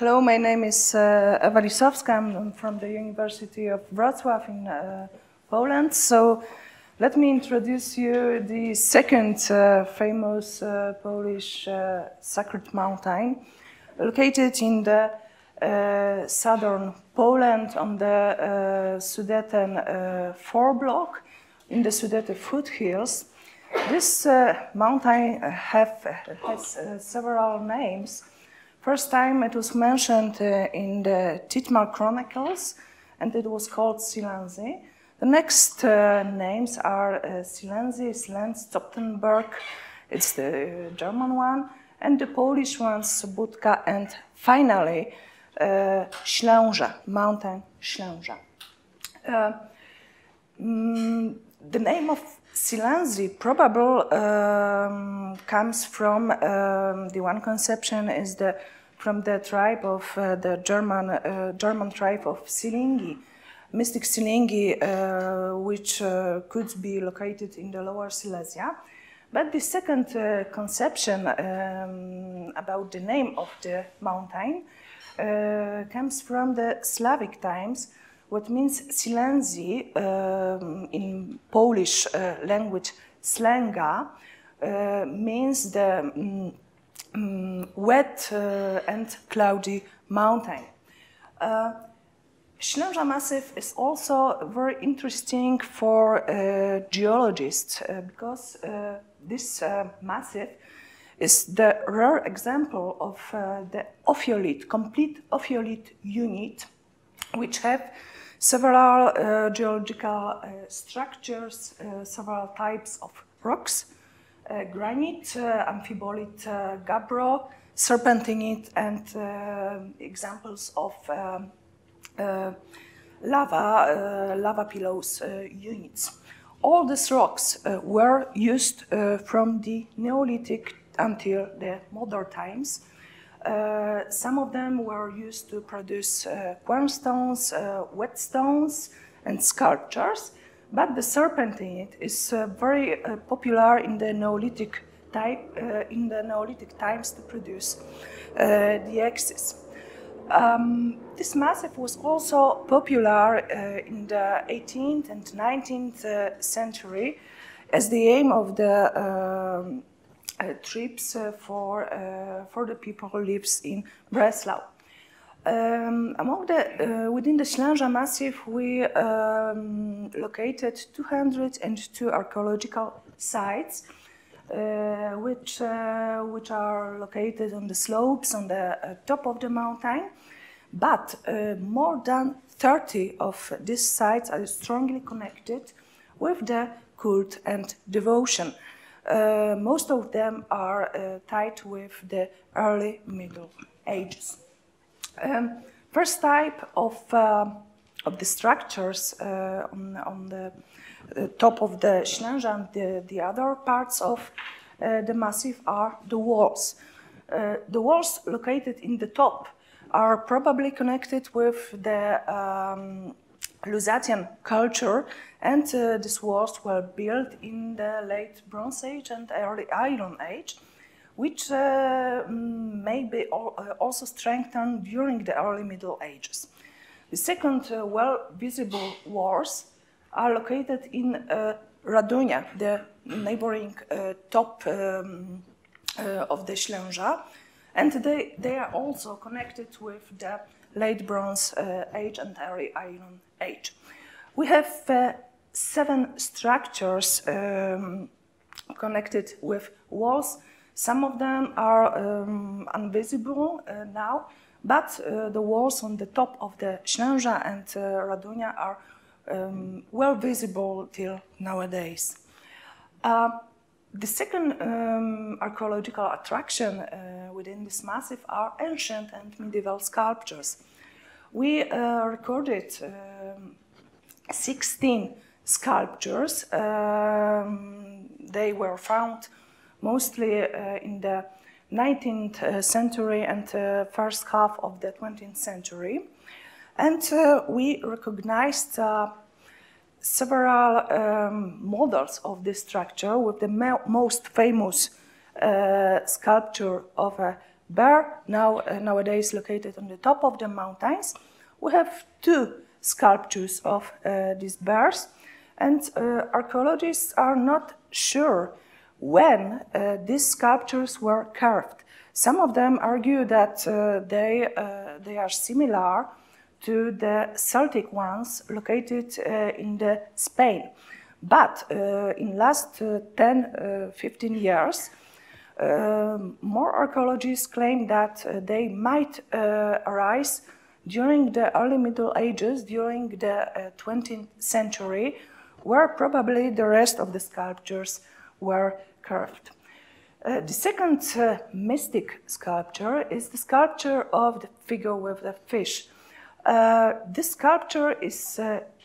Hello, my name is Ewa Lisowska. I'm from the University of Wrocław in Poland. So let me introduce you the second famous Polish sacred mountain, located in the southern Poland on the Sudeten foreblock in the Sudety foothills. This mountain has several names. First time it was mentioned in the Titmar Chronicles, and it was called Silenzi. The next names are Silenzi, Slędz, Toptenberg, it's the German one, and the Polish ones, Budka, and finally Ślęża, Mountain Ślęża. The name of Silenzi probably comes from the one conception is from the tribe of the German tribe of Silingi, mystic Silingi, which could be located in the Lower Silesia. But the second conception about the name of the mountain comes from the Slavic times, what means Silenzi in Polish language, Slęga, means the wet and cloudy mountain. Ślęża Massif is also very interesting for geologists because this massif is the rare example of the ophiolite, complete ophiolite unit, which have several geological structures, several types of rocks, granite, amphibolite, gabbro, serpentinite, and examples of lava pillows units. All these rocks were used from the Neolithic until the modern times. Some of them were used to produce quernstones, whetstones, and sculptures, but the serpentinite is very popular in the Neolithic times to produce the axes. This massif was also popular in the 18th and 19th century as the aim of the trips for the people who lives in Breslau. Within the Ślęża Massif, we located 202 archaeological sites, which are located on the slopes on the top of the mountain. But more than 30 of these sites are strongly connected with the cult and devotion. Most of them are tied with the early Middle Ages. First type of the structures on the top of the Ślęża and the other parts of the massif are the walls. The walls located in the top are probably connected with the Lusatian culture, and these walls were built in the late Bronze Age and early Iron Age, which may be also strengthened during the early Middle Ages. The second well-visible walls are located in Radunia, the neighboring top of the Ślęża, and they are also connected with the late Bronze Age and early Iron Age. We have 7 structures connected with walls. Some of them are invisible now, but the walls on the top of the Ślęża and Radunia are well visible till nowadays. The second archaeological attraction within this massif are ancient and medieval sculptures. We recorded 16 sculptures. They were found mostly in the 19th century and first half of the 20th century. And we recognized several models of this structure, with the most famous sculpture of a bear, nowadays located on the top of the mountains. We have two sculptures of these bears, and archaeologists are not sure when these sculptures were carved. Some of them argue that they are similar to the Celtic ones located in Spain. But in last 10-15 years, more archaeologists claim that they might arise during the early Middle Ages, during the 20th century, where probably the rest of the sculptures were carved. The second mystic sculpture is the sculpture of the figure with the fish. This sculpture is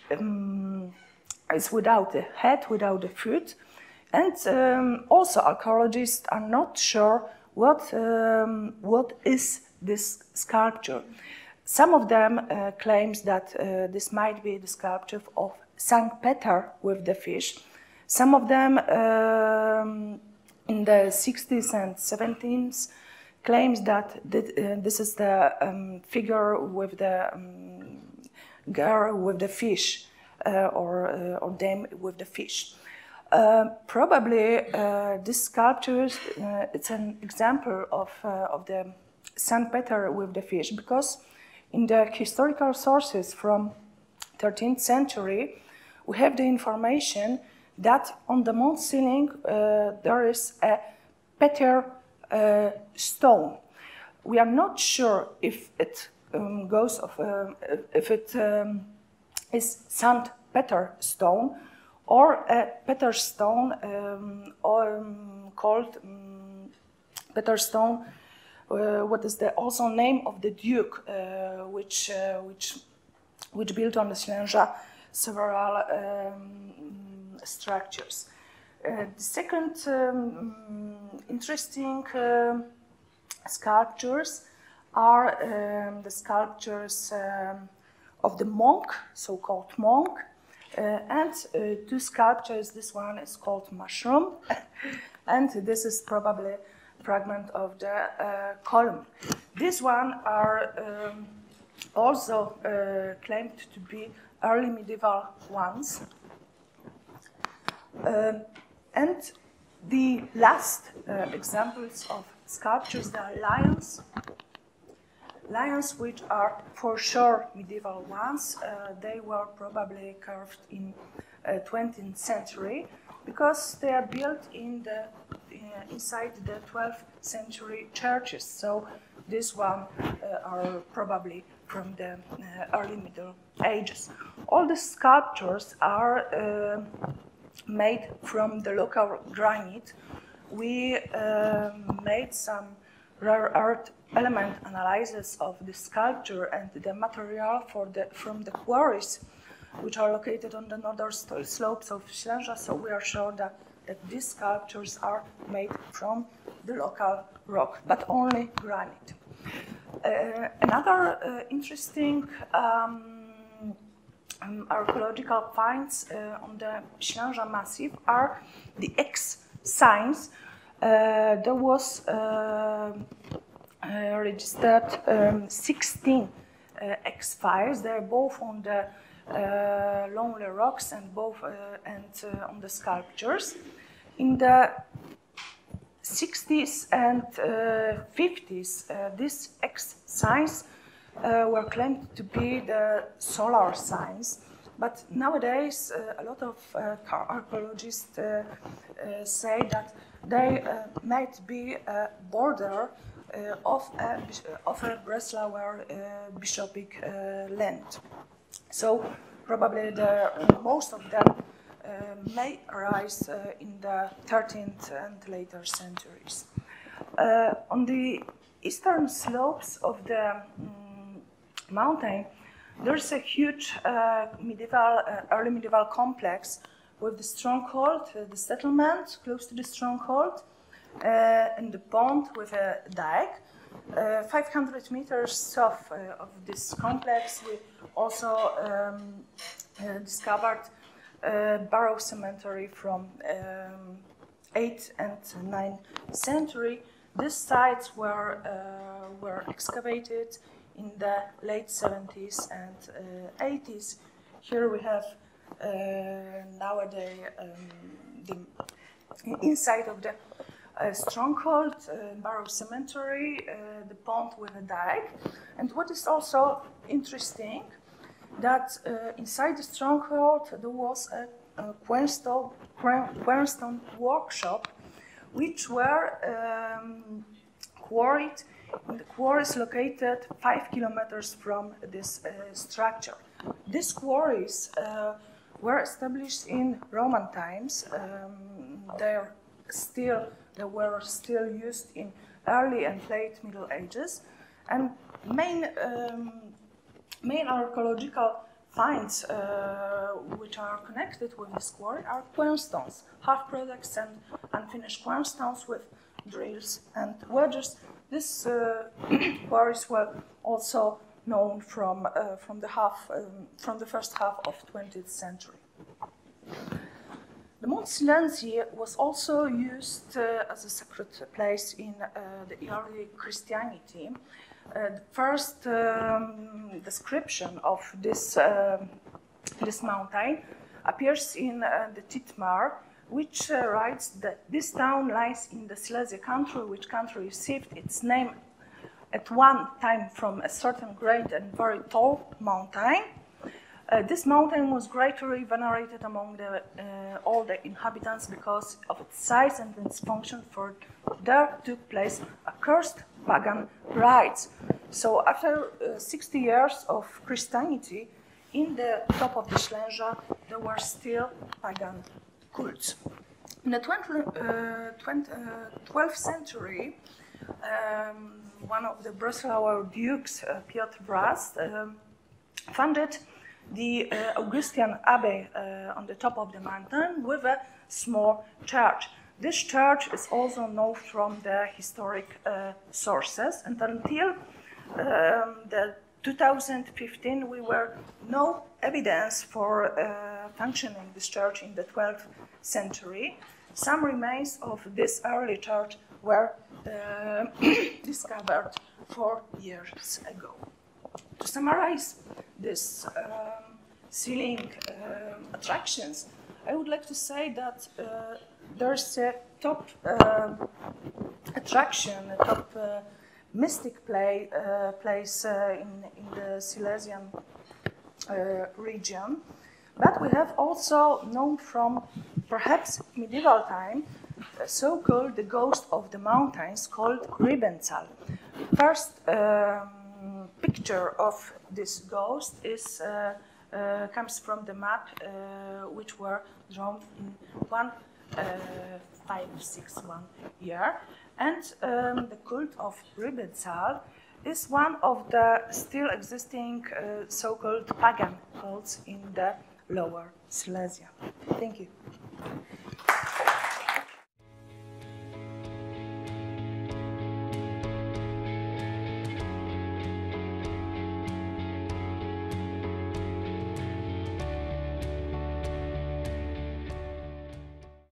without a head, without a foot, and also archaeologists are not sure what is this sculpture. Some of them claims that this might be the sculpture of Saint Peter with the fish. Some of them in the 60s and 70s claims that this is the figure with the girl with the fish or dame with the fish. Probably this sculpture it's an example of the Saint Peter with the fish, because in the historical sources from 13th century we have the information that on the mount ceiling there is a Peter stone. We are not sure if it is Saint Peter stone or a Peter stone called Peter stone. What is the also name of the duke which built on the Ślęża several structures. The second interesting sculptures are the sculptures of the monk, so-called monk, and two sculptures. This one is called mushroom, and this is probably a fragment of the column. These one are also claimed to be early medieval ones. And the last examples of sculptures are lions. Lions which are for sure medieval ones. They were probably carved in 20th century because they are built inside the 12th century churches. So this one are probably from the early Middle Ages. All the sculptures are made from the local granite. We made some rare earth element analysis of the sculpture and the material from the quarries which are located on the northern slopes of Ślęża, so we are sure that these sculptures are made from the local rock, but only granite. Another interesting archaeological finds on the Ślęża Massif are the X signs. There was registered 16 X files. They're both on the lonely rocks and on the sculptures. In the 60s and 50s, these X signs were claimed to be the solar signs, but nowadays a lot of archaeologists say that they might be a border of a Breslauer bishopric land. So probably most of them may arise in the 13th and later centuries. On the eastern slopes of the mountain, there's a huge early medieval complex with the stronghold, the settlement close to the stronghold, and the pond with a dike. 500 meters south of this complex, we also discovered Barrow Cemetery from 8th and 9th century. These sites were excavated in the late 70s and 80s. Here we have nowadays the inside of the stronghold, Barrow Cemetery, the pond with a dike. And what is also interesting, that inside the stronghold there was a quernstone workshop, which were quarried in the quarries located 5 kilometers from this structure. These quarries were established in Roman times. They were still used in early and late Middle Ages, and main archaeological finds which are connected with this quarry are quernstones, half products and unfinished quernstones with drills and wedges. These quarries were also known from the first half of 20th century. The Mount Silenzi was also used as a sacred place in the early Christianity. The first description of this mountain appears in the Titmar, which writes that this town lies in the Silesia country, which country received its name at one time from a certain great and very tall mountain. This mountain was greatly venerated among all the inhabitants because of its size and its function, for there took place accursed pagan rites. So after 60 years of Christianity, in the top of the Ślęża, there were still pagan cults. In the 12th century, one of the Breslau dukes, Piotr Brast, founded the Augustinian Abbey on the top of the mountain with a small church. This church is also known from the historic sources, and until the 2015 we were no evidence for functioning this church in the 12th century. Some remains of this early church were discovered 4 years ago. To summarize this sealing attractions, I would like to say that there's a top attraction, a top mystic place in the Silesian region, but we have also known from perhaps medieval time so-called the ghost of the mountains called Riebenzahl. First picture of this ghost is comes from the map which were drawn in 1561 year, and the cult of Riebenzahl is one of the still existing so-called pagan cults in the Lower Silesia. Thank you.